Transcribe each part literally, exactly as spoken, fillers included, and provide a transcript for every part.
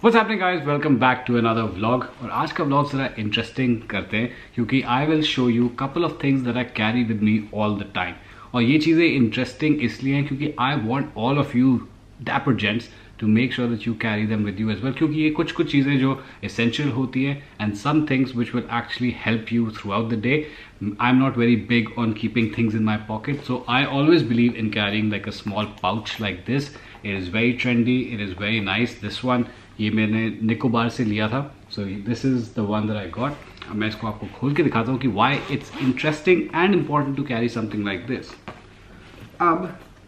What's happening guys? Welcome back to another vlog. और आज का vlog जरा interesting करते हैं क्योंकि I will show you couple of things that I carry with me all the time. और ये चीज़ें interesting इसलिए हैं क्योंकि I want all of you dapper gents to make sure that you carry them with you as well. क्योंकि ये कुछ कुछ चीज़ें जो essential होती हैं and some things which will actually help you throughout the day. I'm not very big on keeping things in my pocket, so I always believe in carrying like a small pouch like this. It is very trendy. It is very nice. This one ये मैंने निकोबार से लिया था. So this is the one that I got. अब मैं इसको आपको खोल के दिखाता हूँ कि why it's interesting and important to carry something like this. अब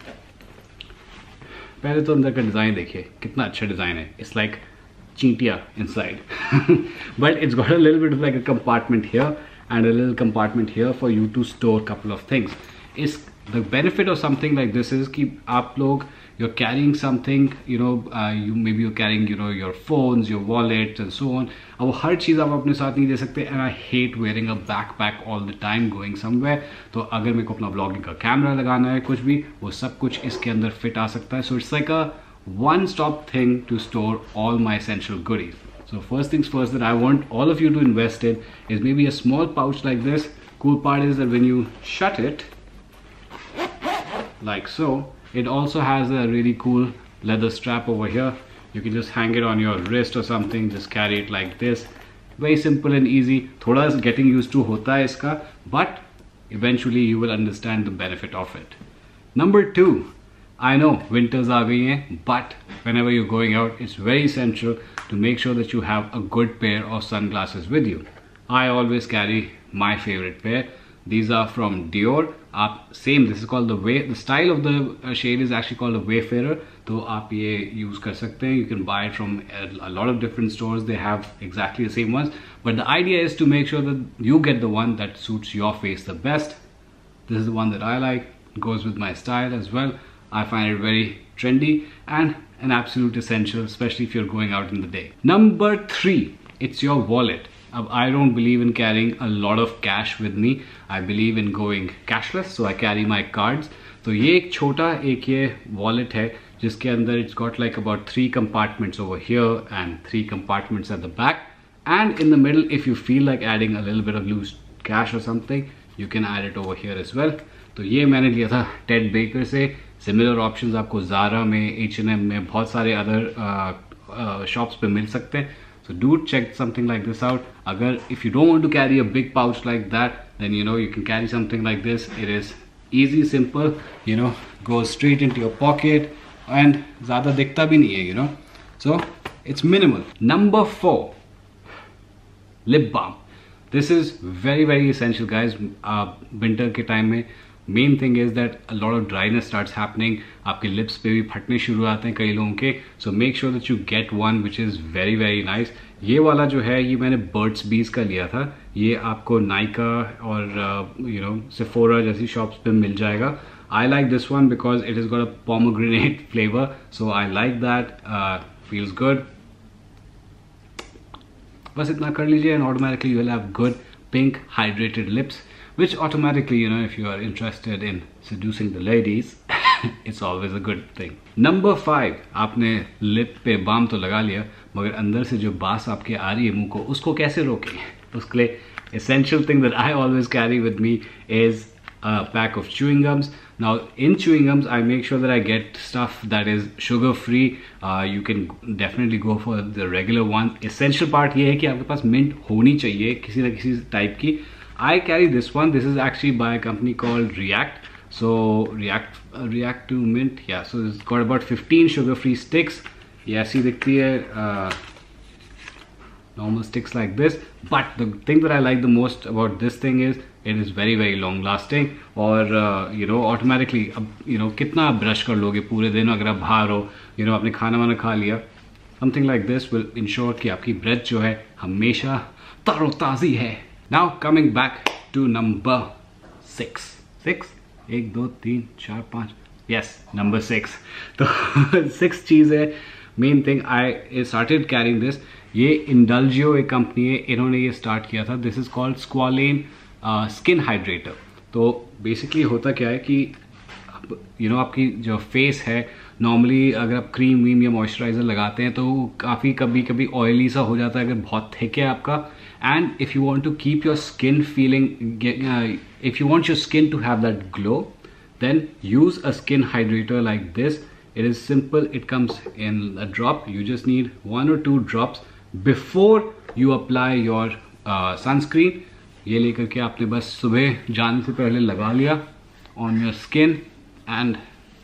पहले तो अंदर का डिज़ाइन देखिए कितना अच्छा डिज़ाइन है. It's like चींटिया inside. But it's got a little bit of like a compartment here and a little compartment here for you to store a couple of things. Is the benefit of something like this is कि आप लोग you're carrying something, you know, uh, you maybe you're carrying, you know, your phones, your wallets and so on. अब हर चीज़ आप अपने साथ नहीं दे सकते. And I hate wearing a backpack all the time going somewhere. तो अगर मेरे को अपना vlogging का कैमरा लगाना है कुछ भी, वो सब कुछ इसके अंदर fit आ सकता है. So it's like a one-stop thing to store all my essential goodies. So first things first that I want all of you to invest in is maybe a small pouch like this. Cool part is that when you shut it, like so, it also has a really cool leather strap over here. You can just hang it on your wrist or something, just carry it like this. Very simple and easy. Thoda getting used to hota hai iska, but eventually you will understand the benefit of it. Number two, I know winters are gayi hai, but whenever you're going out, it's very essential to make sure that you have a good pair of sunglasses with you. I always carry my favorite pair. These are from Dior. आप same, this is called the way, the style of the uh, shade is actually called a Wayfarer. तो आप ये use कर सकते हैं. You can buy it from a, a lot of different stores. They have exactly the same ones. But the idea is to make sure that you get the one that suits your face the best. This is the one that I like. It goes with my style as well. I find it very trendy and an absolute essential, especially if you're going out in the day. Number three, it's your wallet. I don't believe in carrying a lot of cash with me. I believe in going cashless, so I carry my cards. तो ये एक छोटा एक ये wallet है जिसके अंदर it's got like about three compartments over here and three compartments at the back. And in the middle, if you feel like adding a little bit of loose cash or something, you can add it over here as well. तो ये मैंने लिया था Ted Baker से. Similar options आपको Zara में, H and M में, बहुत सारे other uh, uh, shops पे मिल सकते हैं. So do check something like this out. Agar if you don't want to carry a big pouch like that, then you know you can carry something like this. It is easy, simple, you know, goes straight into your pocket and zyada dikhta bhi nahi hai, you know. So it's minimal. Number four, lip balm. This is very very essential guys. Uh, winter ke time mein main thing is that a lot of dryness starts happening. आपके lips पे भी फटने शुरू आते हैं कई लोगों के. So make sure that you get one which is very very nice. ये वाला जो है ये मैंने Burt's Bees का लिया था. ये आपको Nykaa और uh, you know Sephora जैसी shops पे मिल जाएगा. I like this one because it has got a pomegranate flavor. So I like that. Uh, feels good. बस इतना कर लीजिए and automatically you will have good pink hydrated lips. Which automatically, you know, if you are interested in seducing the ladies, it's always a good thing. Number five, आपने lip पे balm तो लगा लिया, मगर अंदर से जो बास आपके आ रही है मुंह को, उसको कैसे रोकें? उसके लिए essential thing that I always carry with me is a pack of chewing gums. Now, in chewing gums, I make sure that I get stuff that is sugar-free. Uh, you can definitely go for the regular one. Essential part ये है कि आपके पास mint होनी चाहिए किसी न किसी type की. I carry this one. This is actually by a company called React. So React, uh, React to Mint. Yeah. So it's got about fifteen sugar-free sticks. ये ऐसी दिखती है. Uh, normal sticks like this. But the thing that I like the most about this thing is it is very very long-lasting. और uh, you know automatically अब you know कितना brush कर लोगे पूरे दिन अगर आप बाहर हो. You know आपने खाना वाना खा लिया. Something like this will ensure कि आपकी breath जो है हमेशा तरोताज़ी है. Now coming back to number six. Six? एक दो तीन चार पाँच. Yes, number six. तो six चीज़ है. Main thing I started carrying this. ये Indulgio एक कंपनी है. इन्होंने ये start किया था. This is called Squalane uh, Skin Hydrator. तो basically होता क्या है कि you know आपकी जो face है नॉर्मली अगर आप क्रीम वीम या मॉइस्चराइजर लगाते हैं तो काफ़ी कभी कभी ऑयली सा हो जाता है अगर बहुत थिक है आपका. And if you want to keep your skin feeling, if you want your skin to have that glow, then use a skin hydrator like this. It is simple, it comes in a drop. You just need one or two drops before you apply your uh, sunscreen. ये लेकर के आपने बस सुबह जाने से पहले लगा लिया on your skin and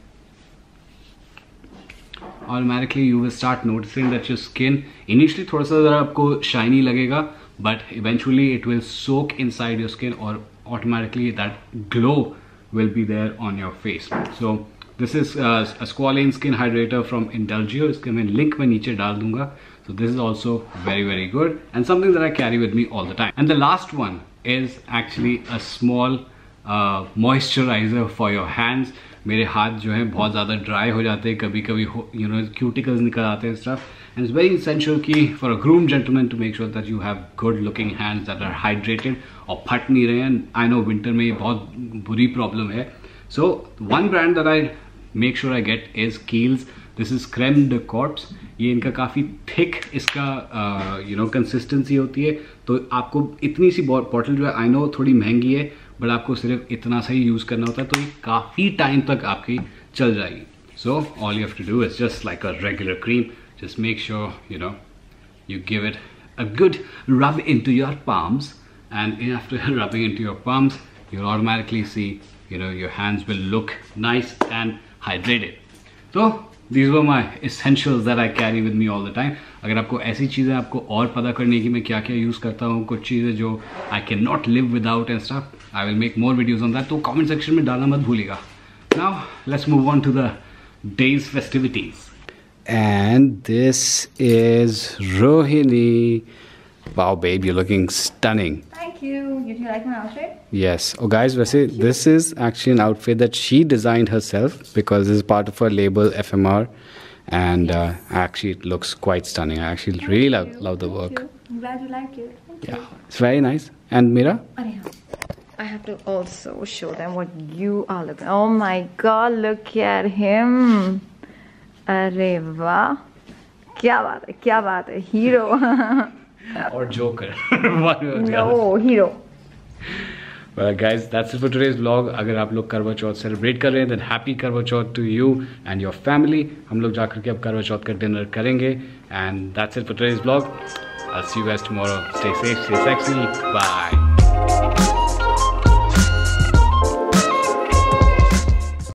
automatically you will start noticing that your skin initially थोड़ा सा ज़रा आपको shiny लगेगा, but eventually it will soak inside your skin और automatically that glow will be there on your face. So this is uh, a squalane skin hydrator from Indulgio. इसके मैं link में नीचे डाल दूंगा. So this is also very very good and something that I carry with me all the time. And the last one is actually a small uh, moisturizer for your hands. मेरे हाथ जो हैं बहुत ज़्यादा ड्राई हो जाते हैं, कभी कभी यू नो क्यूटिकल्स निकल आते हैं stuff. And it's very essential कि for a groomed gentleman to make sure that you have good looking hands that are hydrated और फट नहीं रहे हैं. I know winter में ये बहुत बुरी प्रॉब्लम है. So one brand that I make sure I get is Kiehl's. This is creme de corps. ये इनका काफ़ी थिक इसका यू नो कंसिस्टेंसी होती है, तो आपको इतनी सी बॉटल जो है आई नो थोड़ी महंगी है, बट आपको सिर्फ इतना सा ही यूज़ करना होता है, तो ये काफ़ी टाइम तक आपकी चल जाएगी. So all you have to do is just like a regular cream, just make sure you know you give it a good rub into your palms, and after rubbing into your palms you'll automatically see you know your hands will look nice and hydrated. So these were my essentials that I carry with me all the time. अगर आपको ऐसी चीज़ें आपको और पता करने की मैं क्या क्या यूज़ करता हूँ, कुछ चीज़ें जो I cannot live without and stuff, I will make more videos on that, तो comment section में डालना मत भूलिएगा. Now let's move on to the day's festivities. And this is Rohini. Wow, babe, you're looking stunning. Thank you. Did you like my outfit? Yes. Oh, guys, वैसे this is actually an outfit that she designed herself because this is part of her label F M R, and uh, actually it looks quite stunning. I actually Thank really love love the Thank work. You. I'm glad you like it. Thank yeah, you. It's very nice. And Mira? I have to also show them what you are looking. Oh my God! Look at him. अरे वाह, क्या बात है, क्या बात है, hero. Or Joker. No, hero. Well guys, that's it for today's vlog. अगर आप लोग करवा चौथ सेलिब्रेट कर रहे हैं, then happy करवा चौथ to you and your family. हम लोग जाकर के अब करवा चौथ का डिनर करेंगे. And that's it for today's vlog. I'll see you guys tomorrow. Stay safe, stay sexy. Bye.